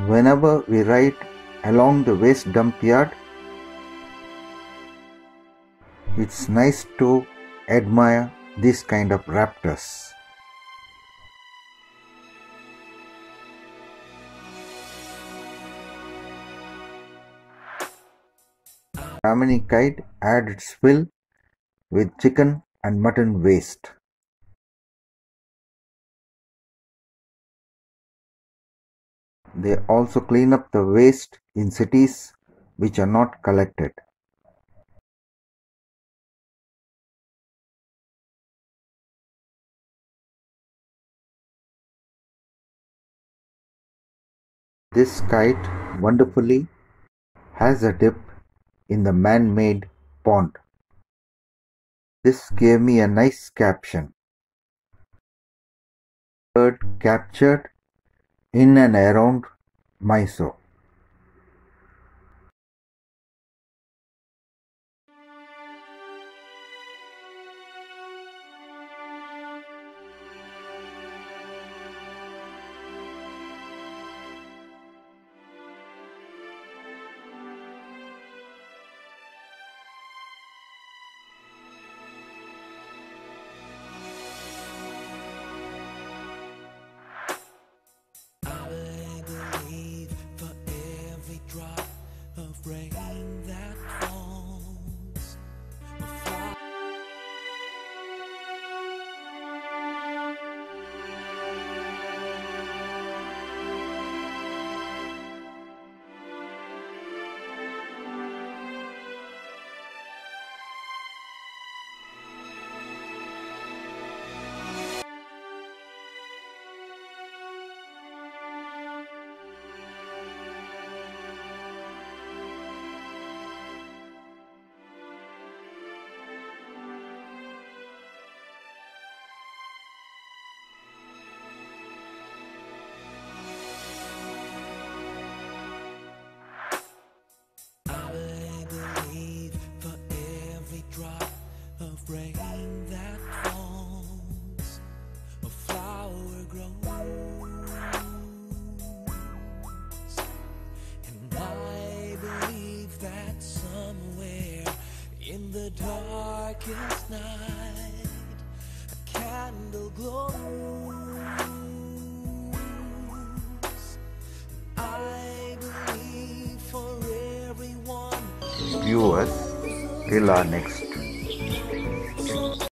Whenever we ride along the waste dump yard, it's nice to admire this kind of raptors. Brahminy kite had its fill with chicken and mutton waste. They also clean up the waste in cities which are not collected. This kite wonderfully has a dip in the man-made pond. This gave me a nice caption. Bird captured in and around Mysore. In the darkest night, a candle glows. I believe for everyone. Viewers, till our next